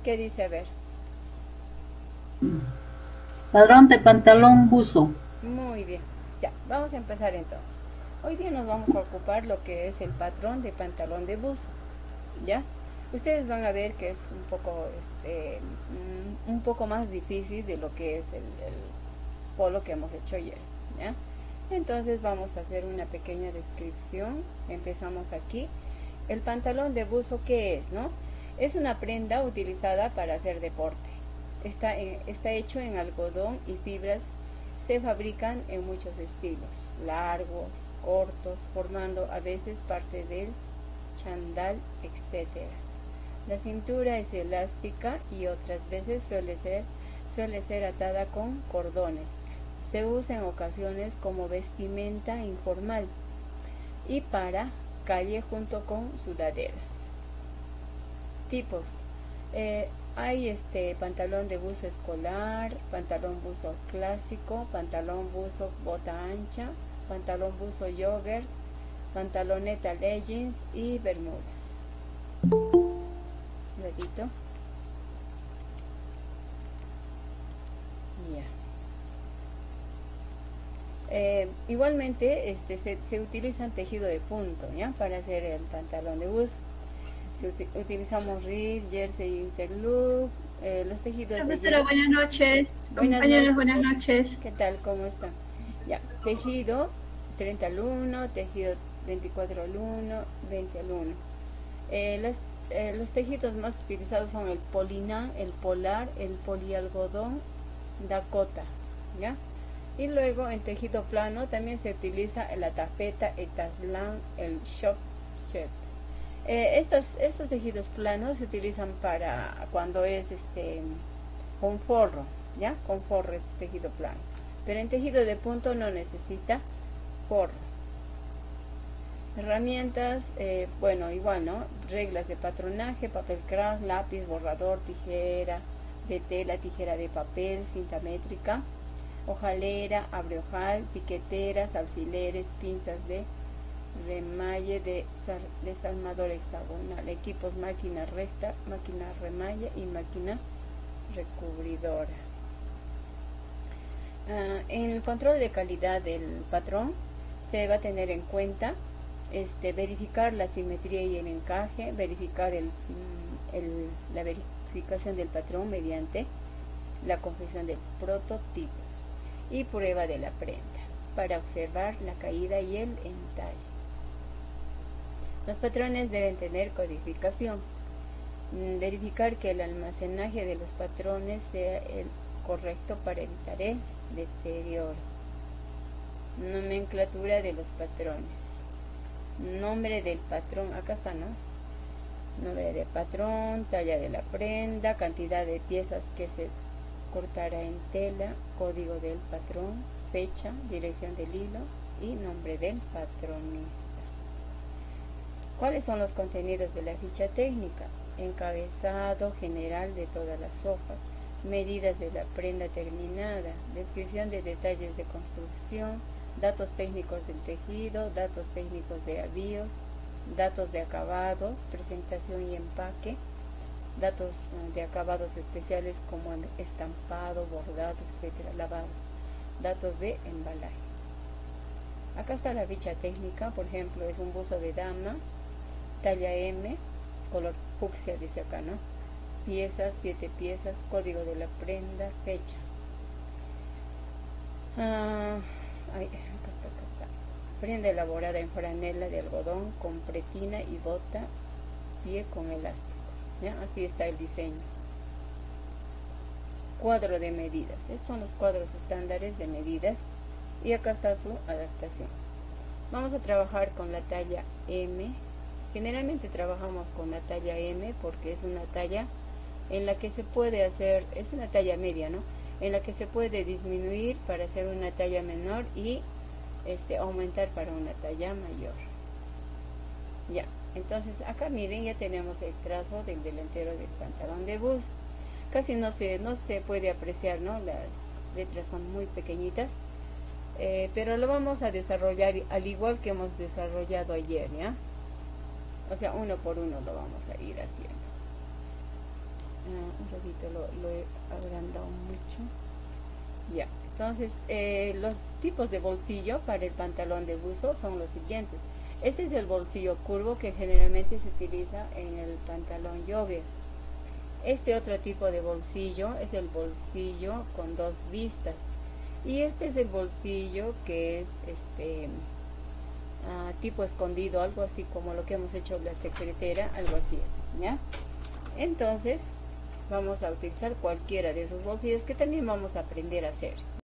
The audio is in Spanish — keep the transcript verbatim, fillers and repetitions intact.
¿Qué dice? A ver. Padrón de pantalón buzo. Muy bien. Ya, vamos a empezar entonces. Hoy día nos vamos a ocupar lo que es el patrón de pantalón de buzo. ¿Ya? Ustedes van a ver que es un poco, este, mm, un poco más difícil de lo que es el, el polo que hemos hecho ayer. ¿Ya? Entonces vamos a hacer una pequeña descripción. Empezamos aquí. El pantalón de buzo, ¿qué es? ¿No? Es una prenda utilizada para hacer deporte. Está, en- está hecho en algodón y fibras. Se fabrican en muchos estilos, largos, cortos, formando a veces parte del chandal, etcétera. La cintura es elástica y otras veces suele ser, suele ser atada con cordones. Se usa en ocasiones como vestimenta informal y para calle junto con sudaderas. Tipos. Eh, hay este pantalón de buzo escolar, pantalón buzo clásico, pantalón buzo bota ancha, pantalón buzo jogger, pantaloneta leggings y bermudas. Repito. Ya. Eh, igualmente este, se, se utilizan tejido de punto, ¿ya? Para hacer el pantalón de buzo. Si uti- utilizamos rib, jersey, interloop, eh, los tejidos de Profesora, jersey. buenas noches. Buenas Compañeros, noches. buenas noches. ¿Qué tal? ¿Cómo están? Ya, tejido treinta al uno, tejido veinticuatro al uno, veinte al uno. Eh, las- eh, los tejidos más utilizados son el poliná, el polar, el polialgodón, Dakota, ¿ya? Y luego en tejido plano también se utiliza la tafeta, el taslan, el shop shirt. Eh, estos, estos tejidos planos se utilizan para cuando es este con forro, ¿ya? Con forro es tejido plano. Pero en tejido de punto no necesita forro. Herramientas, eh, bueno, igual, ¿no? Reglas de patronaje, papel craft, lápiz, borrador, tijera de tela, tijera de papel, cinta métrica, hojalera, abreojal, piqueteras, alfileres, pinzas de remalle de desarmador hexagonal, equipos máquina recta, máquina remalla y máquina recubridora. Uh, en el control de calidad del patrón se va a tener en cuenta este, verificar la simetría y el encaje, verificar el, el, la verificación del patrón mediante la confección del prototipo y prueba de la prenda para observar la caída y el entalle. Los patrones deben tener codificación. Verificar que el almacenaje de los patrones sea el correcto para evitar el deterioro. Nomenclatura de los patrones. Nombre del patrón, acá está, ¿no? Nombre del patrón, talla de la prenda, cantidad de piezas que se cortará en tela, código del patrón, fecha, dirección del hilo y nombre del patronista. ¿Cuáles son los contenidos de la ficha técnica? Encabezado general de todas las hojas, medidas de la prenda terminada, descripción de detalles de construcción, datos técnicos del tejido, datos técnicos de avíos, datos de acabados, presentación y empaque, datos de acabados especiales como estampado, bordado, etcétera, lavado, datos de embalaje. Acá está la ficha técnica, por ejemplo, es un buzo de dama, talla M, color fucsia dice acá, ¿no? Piezas, siete piezas, código de la prenda, fecha. Ah, ay, acá está, acá está. Prenda elaborada en franela de algodón con pretina y bota, pie con elástico. ¿Ya? Así está el diseño. Cuadro de medidas. Estos son los cuadros estándares de medidas y acá está su adaptación. Vamos a trabajar con la talla M. Generalmente trabajamos con la talla M porque es una talla en la que se puede hacer, es una talla media, ¿no? En la que se puede disminuir para hacer una talla menor y este, aumentar para una talla mayor. Ya, entonces acá miren, ya tenemos el trazo del delantero del pantalón de buzo. Casi no se, no se puede apreciar, ¿no? Las letras son muy pequeñitas. Eh, pero lo vamos a desarrollar al igual que hemos desarrollado ayer, ¿ya? O sea, uno por uno lo vamos a ir haciendo. un ratito lo, lo he agrandado mucho. Ya, entonces eh, los tipos de bolsillo para el pantalón de buzo son los siguientes. Este es el bolsillo curvo que generalmente se utiliza en el pantalón jogger. Este otro tipo de bolsillo es el bolsillo con dos vistas. Y este es el bolsillo que es este uh, tipo escondido, algo así como lo que hemos hecho la secretera, algo así es, ¿ya? Entonces vamos a utilizar cualquiera de esos bolsillos que también vamos a aprender a hacer.